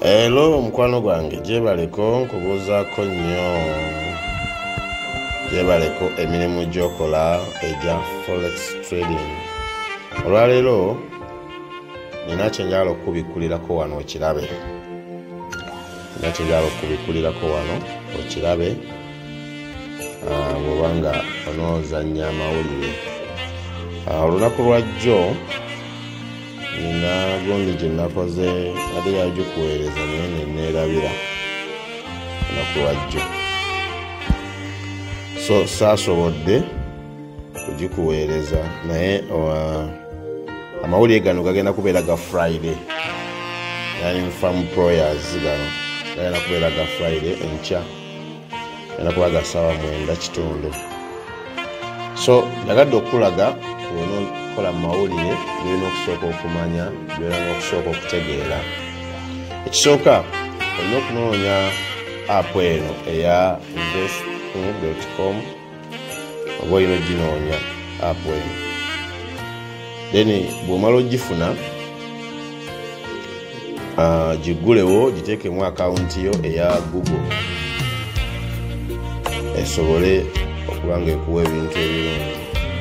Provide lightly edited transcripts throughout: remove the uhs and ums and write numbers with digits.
Hello mukwano gwange gyebaleko nkubuuzaako nnyo gyebaleko emirimu gy'okola egya forex trading. Olwaleero nina kyenjala okubikkulirako wano okirabe. Bw'obanga onoozannya amawulire. Olunaku lwajjo nina gundi gye nakoze ate yagikuweereza naye neerabira olunaku lwajjo. So saasobodde kugikuweereza naye amawulire gano gagenda kubeera ga Friday. Yani farm proyers gano gagenda kubeera ga Friday enkya. Gagenda kuba ga ssaawa 9:00. So nagadde okulaga kola mawulire byolina okusooka okumanya byolina okusooka okutegeera. Ekisooka olina okunoonya app eno eya invest.com oba olina oginoonya app eno. Then bw'omala ogifuna gigulewo giteekemu akawunti yo eya Google esobole okuba nga ekuwa ebintu ebirungi.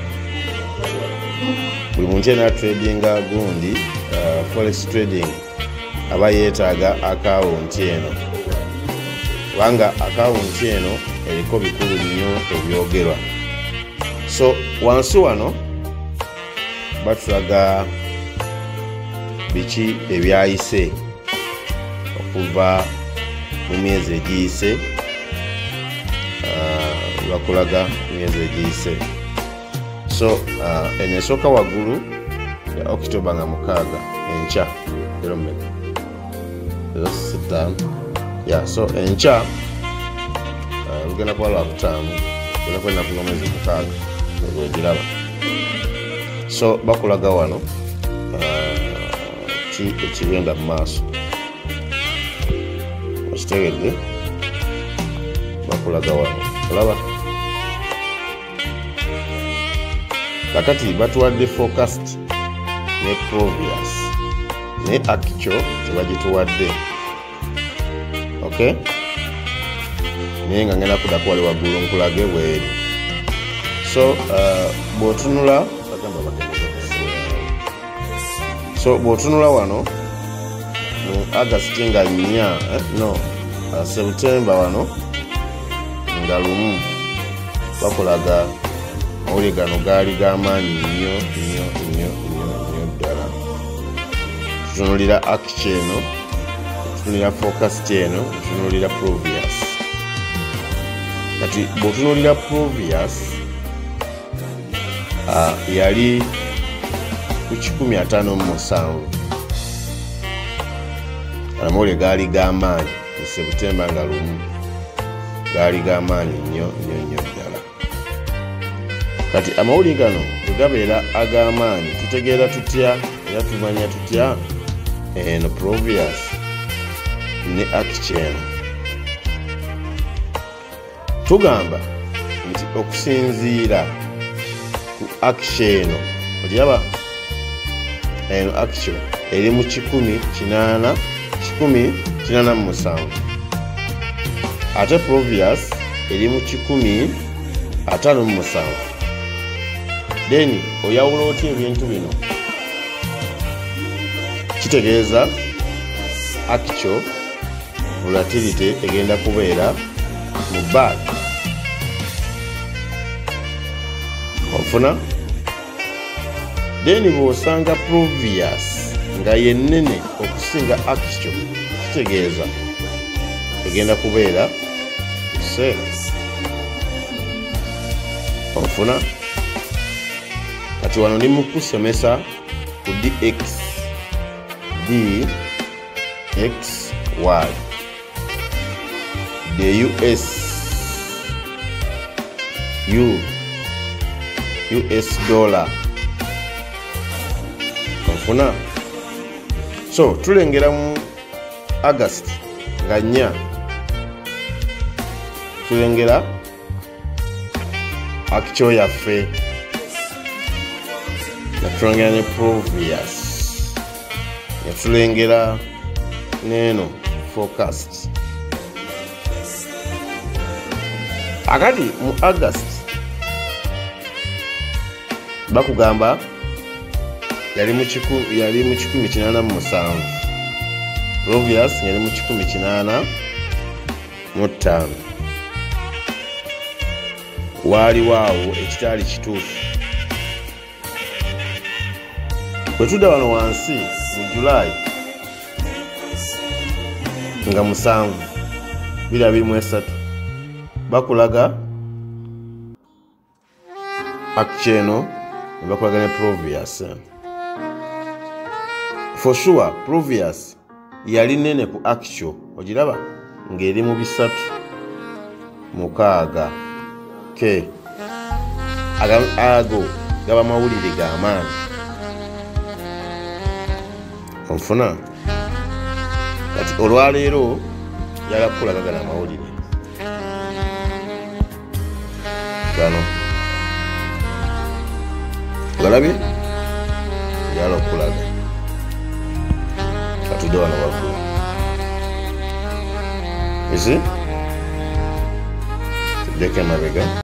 Buli muntu yena tradinga gundi forex trading aba yeetaaga akawunti eno kubanga akawunti eno eriko bikulu nnyo ebyogerwa. So wansi wano batulaga biki ebyayise okuva mu myezi egiyise. Bakulaga myezi egiyise. So eno esooka waggulu ya October nga 6 enkya so enkya lugenda kuba lwakutaano genda kwenda ku mwezi 6 egiraba. So bakulaga wano ki ekigenda mu maaso okitegedde. Bakulaga wano olaba kakati batuwadde forecast ne previous ne actual tebagituwadde. Okay, naye nga ngenda kuddaku wali waggulu nkulage bweri. So bw'otunula wano mu August nga 4 September wano nga 1 bakulaga mawulire gano gaali g'amaanyi nnyo ddala. Tutunulira actual eno, tutunulira forecast eno, tutunulira previous. Kati bw'otunulira previous yali ku 157. Amawulire gaali g'amaanyi mu September nga 1 gaali g'amaanyi nnyo ddala. Kati amawulire gano bwe gabeera ag'amaanyi tutegeera tutya era tumanya tutya eno previous ne actual. Tugamba nti okusinziira ku actual eno olyaba eno actual eri mu 1,887 ate previous eri mu 1,057. Then oyawula otya ebintu bino? Kitegeeza actual volatility egenda kubeera mu bag. Ofuna? Then bw'osanga previous nga yennene okusinga actual kitegeeza egenda kubeera se. Ofuna? Kati wano ndi mu kusomesa ku DXY the US dollar. Ofuna? So tulengera mu August nga 4 tulengera actual yaffe natulengera ne previous yatulengera neno forecast. Akati mu August bakugamba yali mu 1887, previous yali mu 1885. Waaliwo awo ekitaali kituufu. Bwe tudda wano wansi mu July nga 7, 2023 bakulaga akcheno ne bakulaga ne previous. For sure previous yali nene ku actual, ogiraba ng'eri mu 3.6. Okay. Ago gaba mawulire g'amaanyi. Onfuna kati olwaleero yala kukulaga gana amawulire gano galabye yala okulaga atudde wano waggulu. Isi tuddeko emabega.